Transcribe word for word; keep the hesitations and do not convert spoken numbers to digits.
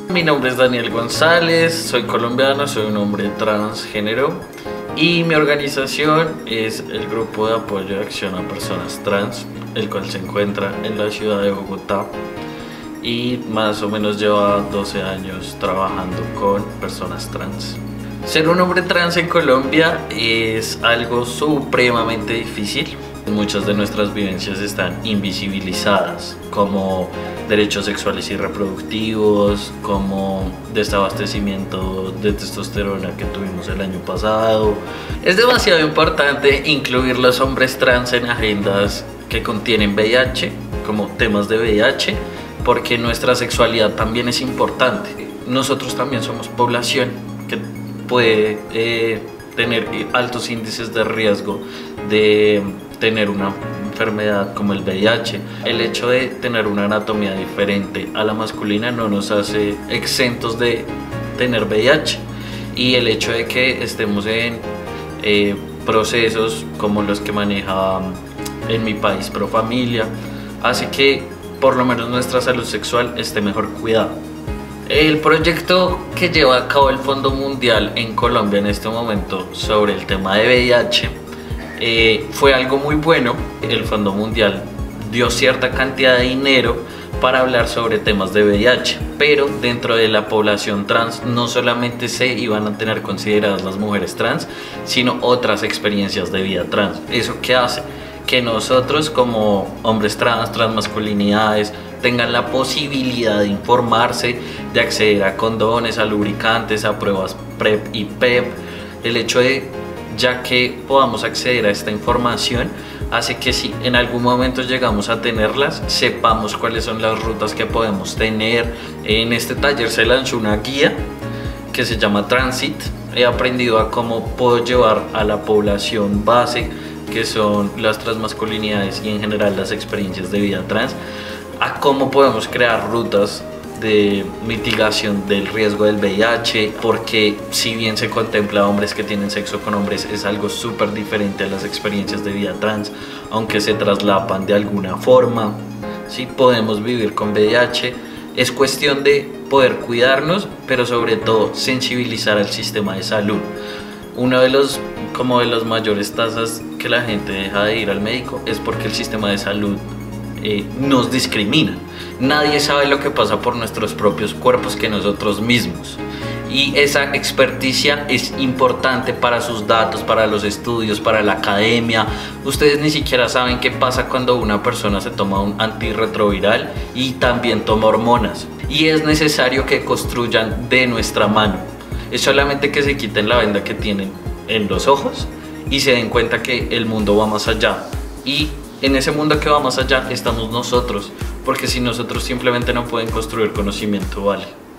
Mi nombre es Daniel González, soy colombiano, soy un hombre transgénero y mi organización es el Grupo de Apoyo y Acción a Personas Trans, el cual se encuentra en la ciudad de Bogotá y más o menos lleva doce años trabajando con personas trans. Ser un hombre trans en Colombia es algo supremamente difícil. Muchas de nuestras vivencias están invisibilizadas, como derechos sexuales y reproductivos, como desabastecimiento de testosterona que tuvimos el año pasado. Es demasiado importante incluir los hombres trans en agendas que contienen V I H, como temas de V I H, porque nuestra sexualidad también es importante. Nosotros también somos población que puede eh, tener altos índices de riesgo de tener una enfermedad como el V I H. El hecho de tener una anatomía diferente a la masculina no nos hace exentos de tener V I H, y el hecho de que estemos en eh, procesos como los que maneja en mi país Profamilia hace que por lo menos nuestra salud sexual esté mejor cuidada. El proyecto que lleva a cabo el Fondo Mundial en Colombia en este momento sobre el tema de V I H eh, fue algo muy bueno. El Fondo Mundial dio cierta cantidad de dinero para hablar sobre temas de V I H, pero dentro de la población trans no solamente se iban a tener consideradas las mujeres trans, sino otras experiencias de vida trans. ¿Eso qué hace? Que nosotros como hombres trans, transmasculinidades, tengan la posibilidad de informarse, de acceder a condones, a lubricantes, a pruebas PrEP y PEP. El hecho de ya que podamos acceder a esta información hace que si en algún momento llegamos a tenerlas, sepamos cuáles son las rutas que podemos tener. En este taller se lanzó una guía que se llama Transit. He aprendido a cómo puedo llevar a la población base, que son las transmasculinidades y en general las experiencias de vida trans, a cómo podemos crear rutas de mitigación del riesgo del V I H, porque si bien se contempla hombres que tienen sexo con hombres, es algo súper diferente a las experiencias de vida trans, aunque se traslapan de alguna forma. Sí, podemos vivir con V I H, es cuestión de poder cuidarnos, pero sobre todo sensibilizar al sistema de salud. Uno de los, como de las mayores tasas que la gente deja de ir al médico es porque el sistema de salud eh, nos discrimina. Nadie sabe lo que pasa por nuestros propios cuerpos que nosotros mismos, y esa experticia es importante para sus datos, para los estudios, para la academia. Ustedes ni siquiera saben qué pasa cuando una persona se toma un antirretroviral y también toma hormonas, y es necesario que construyan de nuestra mano. Es solamente que se quiten la venda que tienen en los ojos y se den cuenta que el mundo va más allá, y en ese mundo que va más allá estamos nosotros, porque si nosotros simplemente no pueden construir conocimiento, vale.